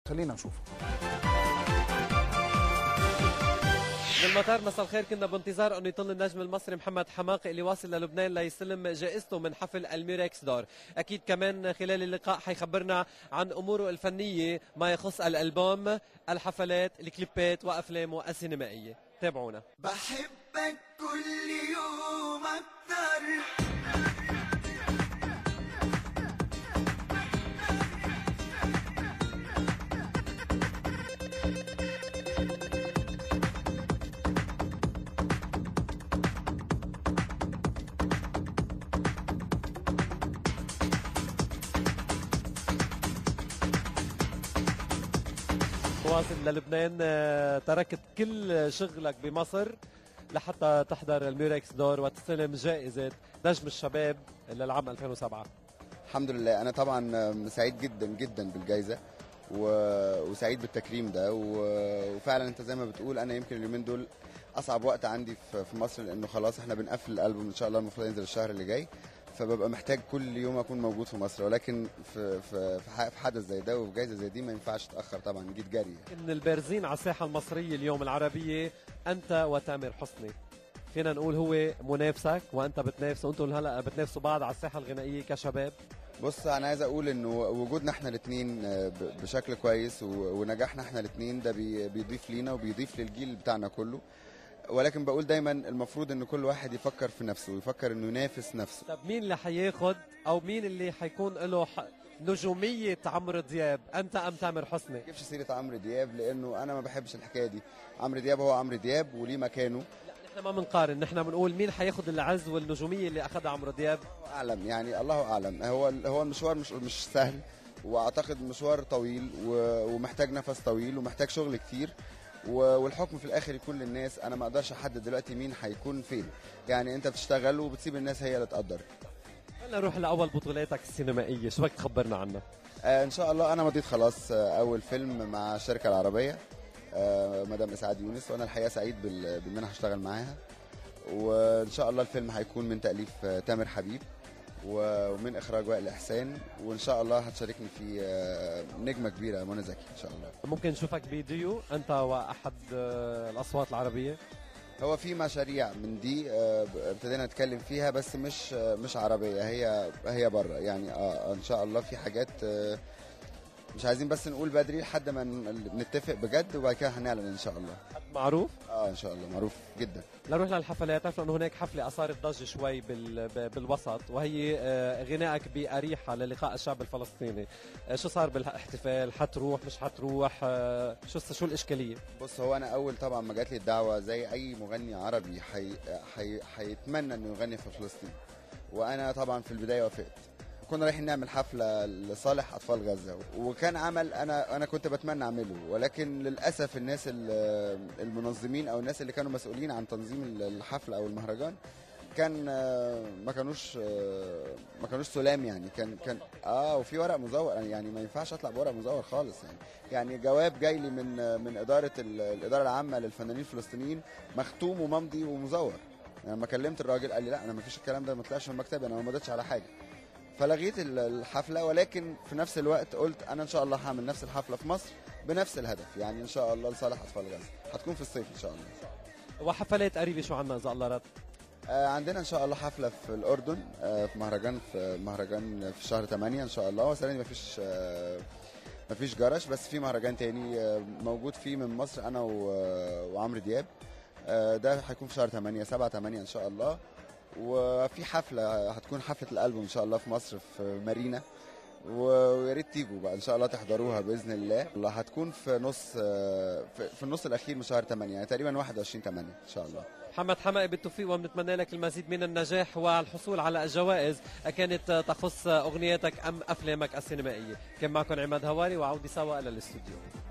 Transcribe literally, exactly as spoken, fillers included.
خلينا نشوف. من المطار مساء الخير، كنا بانتظار انه يطل النجم المصري محمد حماقي اللي واصل للبنان ليستلم جائزته من حفل الميركس دور. اكيد كمان خلال اللقاء حيخبرنا عن اموره الفنيه ما يخص الالبوم، الحفلات، الكليبات وافلامه السينمائيه. تابعونا. بحبك كل يوم اكتر. واصل للبنان، تركت كل شغلك بمصر لحتى تحضر الميركس دور وتستلم جائزة نجم الشباب للعام ألفين وسبعة. الحمد لله، أنا طبعا سعيد جدا جدا بالجائزة وسعيد بالتكريم ده، وفعلا أنت زي ما بتقول أنا يمكن اليومين دول أصعب وقت عندي في مصر، لأنه خلاص إحنا بنقفل الألبوم إن شاء الله، المفروض ينزل الشهر اللي جاي، فببقى محتاج كل يوم اكون موجود في مصر، ولكن في في في حدث زي ده وفي جائزه زي دي ما ينفعش اتاخر طبعا، جيت جري. ان البارزين على الساحه المصريه اليوم العربيه انت وتامر حسني، فينا نقول هو منافسك وانت بتنافسه، انتم هلا بتنافسوا بعض على الساحه الغنائيه كشباب. بص، انا عايز اقول انه وجودنا احنا الاثنين بشكل كويس ونجاحنا احنا الاثنين ده بيضيف لينا وبيضيف للجيل بتاعنا كله، ولكن بقول دايما المفروض ان كل واحد يفكر في نفسه ويفكر انه ينافس نفسه. طب مين اللي حياخد او مين اللي حيكون له نجوميه عمرو دياب، انت ام تامر حسني؟ ما تجيبش سيره عمرو دياب لانه انا ما بحبش الحكايه دي. عمرو دياب هو عمرو دياب وليه مكانه. لا نحن ما بنقارن، نحن بنقول مين حياخد العز والنجوميه اللي اخذها عمرو دياب. الله اعلم، يعني الله اعلم. هو هو المشوار مش مش سهل، واعتقد مشوار طويل ومحتاج نفس طويل ومحتاج شغل كتير، والحكم في الاخر يكون للناس. انا ما اقدرش احدد دلوقتي مين هيكون فين، يعني انت بتشتغل وبتسيب الناس هي اللي تقدر. خلينا نروح لاول بطولاتك السينمائيه، شو بدك تخبرنا عنها؟ آه ان شاء الله انا مضيت خلاص آه اول فيلم مع الشركه العربيه آه مدام اسعاد يونس، وانا الحقيقه سعيد بان انا هشتغل معاها، وان شاء الله الفيلم هيكون من تاليف آه تامر حبيب ومن اخراج وائل احسان، وان شاء الله هتشاركني في نجمه كبيره منى زكي ان شاء الله. ممكن نشوفك فيديو انت واحد الاصوات العربيه؟ هو في مشاريع من دي ابتدينا نتكلم فيها، بس مش مش عربيه، هي هي بره يعني. اه ان شاء الله في حاجات مش عايزين بس نقول بدري لحد ما نتفق بجد، وبعد كده هنعلن ان شاء الله. معروف؟ اه ان شاء الله معروف جدا. نروح للحفلات. تعرف انه هناك حفله اثارت ضجه شوي بالوسط، وهي غنائك باريحه للقاء الشعب الفلسطيني. شو صار بالاحتفال؟ حتروح مش حتروح؟ شو شو الاشكاليه؟ بص، هو انا اول طبعا ما جات لي الدعوه زي اي مغني عربي حي... حي... حيتمنى انه يغني في فلسطين، وانا طبعا في البدايه وافقت. كنا رايحين نعمل حفله لصالح اطفال غزه، وكان عمل انا انا كنت بتمنى اعمله، ولكن للاسف الناس المنظمين او الناس اللي كانوا مسؤولين عن تنظيم الحفله او المهرجان كان ما كانوش ما كانوش سلام، يعني كان كان اه وفي ورق مزور، يعني ما ينفعش اطلع بورق مزور خالص. يعني يعني جواب جاي لي من من اداره الاداره العامه للفنانين الفلسطينيين مختوم وممضي ومزور. يعني لما كلمت الراجل قال لي لا انا ما فيش الكلام ده، ما طلعش من مكتبي، انا ما مضيتش على حاجه. فلغيت الحفله، ولكن في نفس الوقت قلت انا ان شاء الله هعمل نفس الحفله في مصر بنفس الهدف، يعني ان شاء الله لصالح اطفال غزه، هتكون في الصيف ان شاء الله. وحفلات قريبه شو عنا اذا الله رد؟ آه عندنا ان شاء الله حفله في الاردن، آه في مهرجان في مهرجان في شهر ثمانية ان شاء الله. والسنه دي مفيش آه مفيش جرش، بس في مهرجان تاني آه موجود فيه من مصر انا وعمرو دياب، آه ده هيكون في شهر ثمانية سبعة ثمانية ان شاء الله. وفي حفله هتكون حفله الالبوم ان شاء الله في مصر في مارينا، ويا ريت تيجوا بقى ان شاء الله تحضروها باذن الله. الله هتكون في نص في النص الاخير من شهر ثمانية، يعني تقريبا واحد وعشرين ثمانية ان شاء الله. محمد حماقي بالتوفيق، وبنتمنى لك المزيد من النجاح والحصول على الجوائز، كانت تخص اغنيتك ام افلامك السينمائيه. كان معكم عماد هواري، وعودي سوا الى الاستوديو.